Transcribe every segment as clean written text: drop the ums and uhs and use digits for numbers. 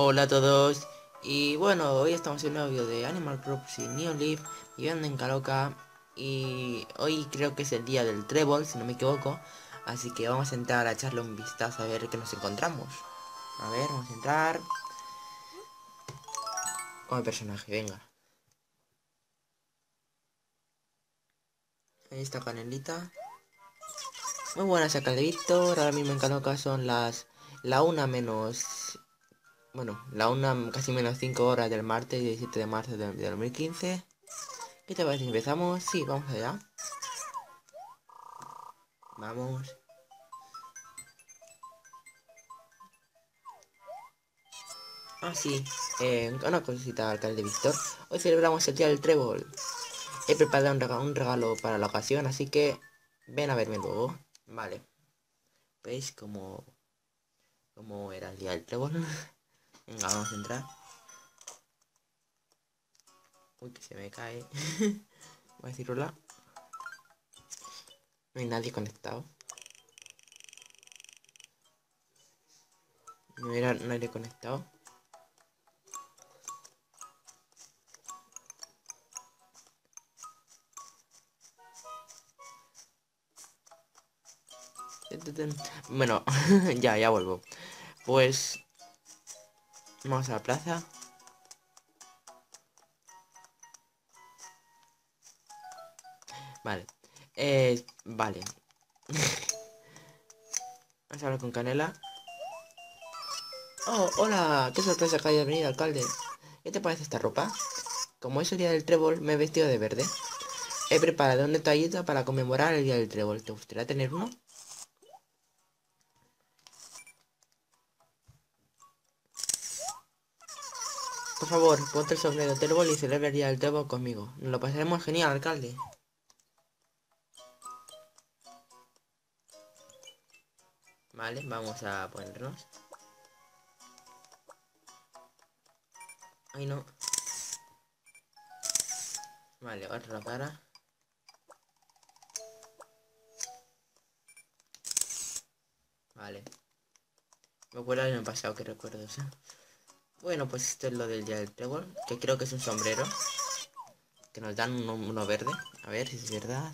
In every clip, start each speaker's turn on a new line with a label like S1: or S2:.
S1: Hola a todos, y bueno, hoy estamos en un nuevo video de Animal Crossing New Leaf, viviendo en Caloca. Y hoy creo que es el día del trébol, si no me equivoco. Así que vamos a entrar a echarle un vistazo a ver qué nos encontramos. A ver, vamos a entrar con el personaje, venga. Ahí está Canelita. Muy buena saca de Víctor. Ahora mismo en Caloca son la una menos... Bueno, la una casi menos 5 horas del martes 17 de marzo de 2015. ¿Qué te parece si empezamos? Sí, vamos allá. Vamos. Ah, sí. Una cosita, alcalde Víctor. Hoy celebramos el día del trébol. He preparado un regalo para la ocasión, así que ven a verme luego. Vale. ¿Veis cómo era el día del trébol? Venga, vamos a entrar. Uy, que se me cae. Voy a decir hola. No hay nadie conectado. No era nadie conectado. Bueno, ya vuelvo. Pues vamos a la plaza. Vale. Vale. Vamos a hablar con Canela. Oh, hola, qué sorpresa que haya venido, alcalde. ¿Qué te parece esta ropa? Como es el día del trébol, me he vestido de verde. He preparado un detallito para conmemorar el día del trébol. ¿Te gustaría tener uno? Por favor, ponte el sombrero del trébol y celebra el día del trébol conmigo. Nos lo pasaremos genial, alcalde. Vale, vamos a ponernos. Ay, no. Vale, otra cara. Vale. Me acuerdo del año pasado, que recuerdo eso. Bueno, pues esto es lo del día del trébol, que creo que es un sombrero. Que nos dan uno verde. A ver si es verdad.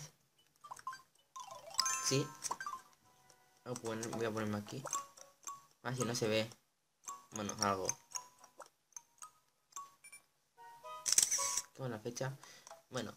S1: Sí. Voy a ponerme aquí. Así no se ve. Bueno, algo. Qué buena fecha. Bueno.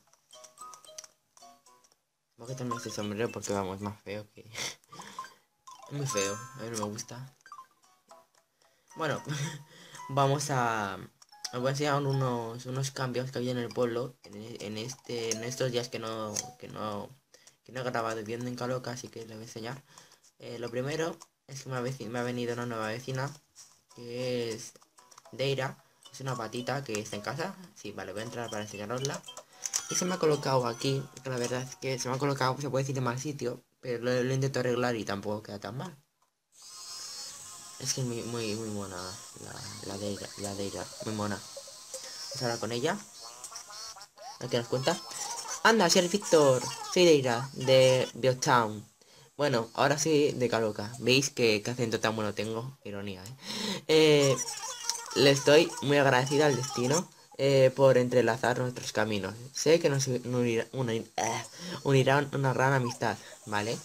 S1: Voy a quitarme este sombrero porque vamos, más feo que... Es muy feo. A mí no me gusta. Bueno. Vamos a... Os voy a enseñar unos cambios que había en el pueblo. En estos días que no he grabado viviendo en Caloca. Así que les voy a enseñar. Lo primero es que me ha venido una nueva vecina. Que es Deira. Es una patita que está en casa. Sí, vale, voy a entrar para enseñarosla. Y se me ha colocado aquí, que la verdad es que se me ha colocado, se puede decir, en mal sitio, pero lo intento arreglar y tampoco queda tan mal. Es que es muy mona la Deira, muy mona. Vamos a hablar con ella, a que nos cuenta. Anda, si eres Víctor, soy Deira, de Biotown. Bueno, ahora sí de Caloca. ¿Veis qué acento tan bueno tengo? Ironía, ¿eh? Le estoy muy agradecida al destino por entrelazar nuestros caminos. Sé que nos unirá una gran amistad, ¿vale?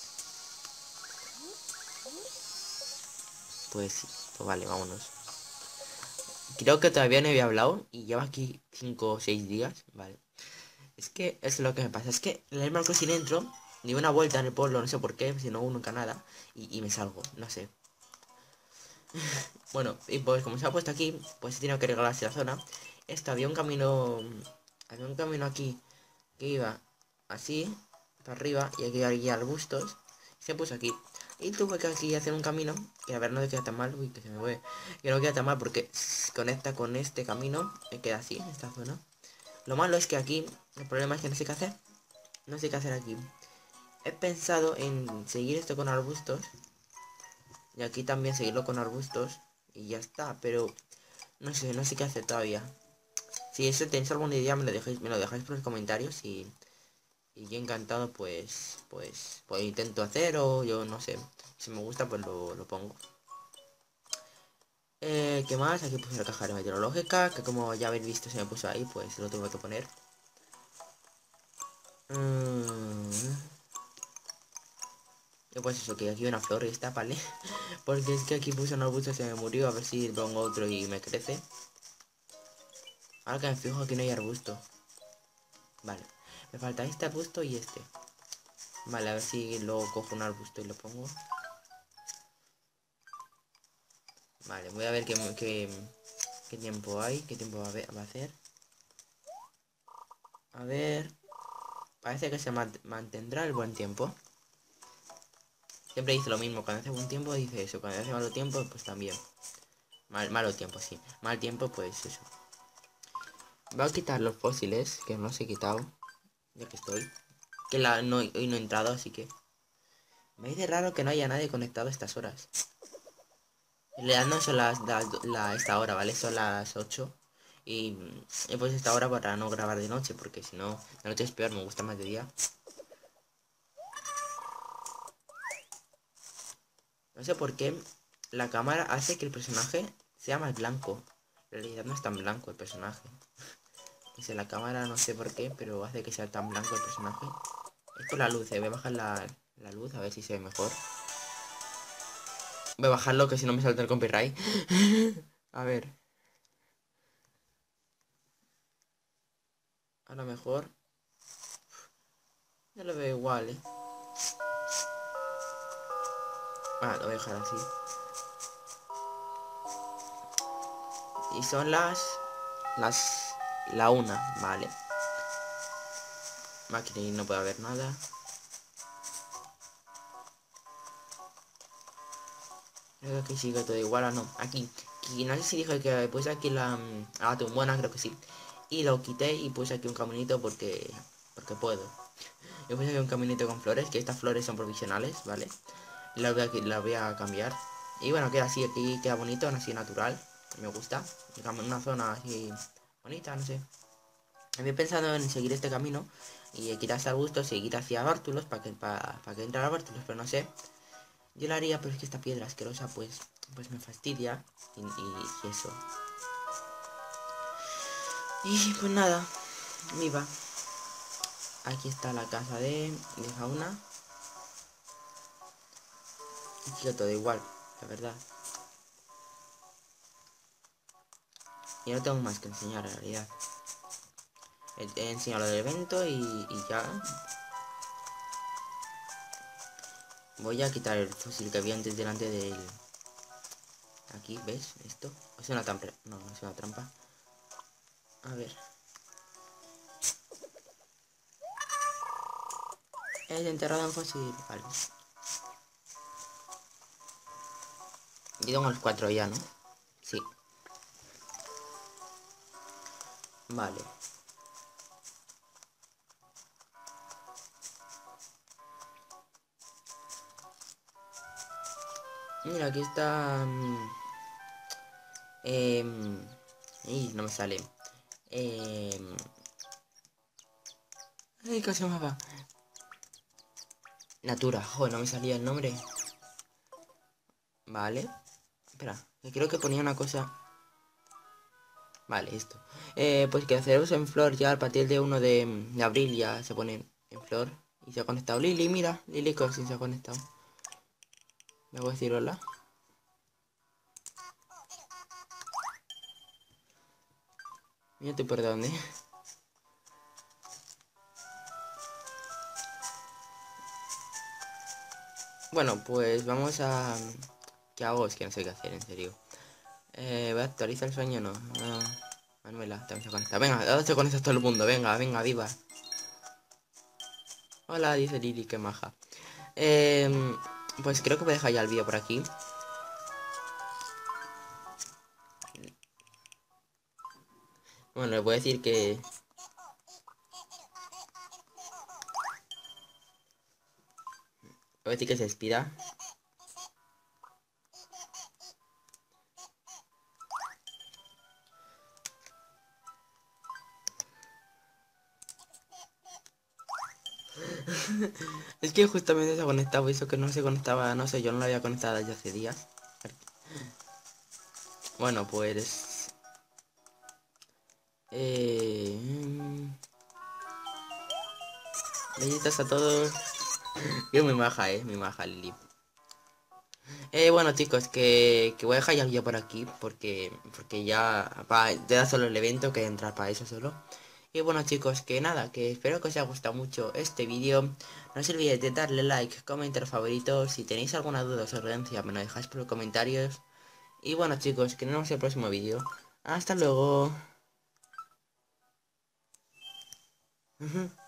S1: Pues sí, pues vale, vámonos. Creo que todavía no había hablado y lleva aquí 5 o 6 días, ¿vale? Es que es lo que me pasa, es que el Animal Crossing entro, di una vuelta en el pueblo, no sé por qué, si no nunca nada, y me salgo, no sé. Bueno, y pues como se ha puesto aquí, pues he tenido que regalarse la zona. Esto había un camino aquí que iba así, para arriba, y aquí había arbustos. Se puso aquí. Y tuve que aquí hacer un camino, que a ver no me queda tan mal, uy, que se me fue. Que no queda tan mal porque conecta con este camino, me queda así, esta zona. Lo malo es que aquí, el problema es que no sé qué hacer. No sé qué hacer aquí. He pensado en seguir esto con arbustos. Y aquí también seguirlo con arbustos. Y ya está, pero no sé qué hacer todavía. Si eso tenéis alguna idea me lo dejáis por los comentarios y yo encantado pues intento hacer o yo no sé. Si me gusta pues lo pongo. ¿Qué más? Aquí puse la caja de meteorológica, que como ya habéis visto se me puso ahí, pues lo tengo que poner. Y pues eso, que aquí hay una flor y está, ¿vale? Porque es que aquí puse un arbusto, se me murió, a ver si pongo otro y me crece. Ahora que me fijo, aquí no hay arbusto. Vale, me falta este arbusto y este. Vale, a ver si luego cojo un arbusto y lo pongo. Vale, voy a ver qué tiempo hay, qué tiempo va a hacer. A ver, parece que se mantendrá el buen tiempo. Siempre dice lo mismo, cuando hace buen tiempo dice eso, cuando hace malo tiempo, pues también. Malo tiempo, sí. Mal tiempo, pues eso. Voy a quitar los fósiles, que no los he quitado, ya que estoy. Que hoy no he entrado, así que... Me dice raro que no haya nadie conectado a estas horas. En realidad no son esta hora, ¿vale? Son las 8. Y he puesto esta hora para no grabar de noche, porque si no, de noche es peor, me gusta más de día. No sé por qué la cámara hace que el personaje sea más blanco. En realidad no es tan blanco el personaje. Dice la cámara, no sé por qué, pero hace que sea tan blanco el personaje. Es por la luz, voy a bajar la luz a ver si se ve mejor. Voy a bajarlo que si no me salta el copyright. A ver. A lo mejor. Ya lo veo igual, ¿eh? Ah, lo voy a dejar así. Y son la 1, vale. Máquina y no puede haber nada. Creo que sigue todo igual o no. Aquí no sé si dije que puse aquí la tumbona, creo que sí. Y lo quité y puse aquí un caminito porque puedo. Yo puse aquí un caminito con flores, que estas flores son provisionales, ¿vale? La voy a cambiar. Y bueno, queda así, aquí queda bonito, así natural. Me gusta. Una zona así bonita, no sé. Había pensado en seguir este camino y quitar este arbusto, seguir hacia Bártulos para que entre a Bártulos, pero no sé. Yo lo haría, pero es que esta piedra asquerosa pues me fastidia y eso. Y pues nada, viva. Aquí está la casa de Fauna. Y sigue todo igual, la verdad. Y no tengo más que enseñar en realidad. He enseñado lo del evento y ya. Voy a quitar el fósil que había antes delante del... Aquí, ¿ves? Esto. ¿Es una trampa? No, no es una trampa. A ver. Es enterrado en fósil. Vale. Y tengo los 4 ya, ¿no? Sí. Vale. Mira, aquí está... y no me sale. Ay, ¿cómo se llamaba? Natura. Joder, no me salía el nombre. Vale. Espera, que creo que ponía una cosa... Vale, esto. Pues que haceros en flor ya a partir de 1 de abril ya se pone en flor. Y se ha conectado Lili, mira. Lili Coxin se ha conectado. Me voy a decir hola. Mira tú por dónde. Bueno, pues vamos a... ¿Qué hago? Es que no sé qué hacer, en serio. ¿Voy a actualizar el sueño? No. No. Manuela, también se conecta. Venga, ahora se conecta todo el mundo. Venga, venga, viva. Hola, dice Lili, qué maja. Pues creo que voy a dejar ya el vídeo por aquí. Bueno, les voy a decir que... Voy a decir que se despida. Es que justamente se ha conectado, eso que no se conectaba, no sé, yo no lo había conectado desde hace días. Bueno, pues... Besitos a todos. Yo muy maja, muy maja Lili. Bueno chicos, que voy a dejar ya el vídeo por aquí porque ya da solo el evento, que entrar para eso solo. Y bueno chicos, que nada, que espero que os haya gustado mucho este vídeo. No os olvidéis de darle like, comentar favoritos. Si tenéis alguna duda o sugerencia me lo dejáis por los comentarios. Y bueno chicos, que nos vemos en el próximo vídeo. Hasta luego.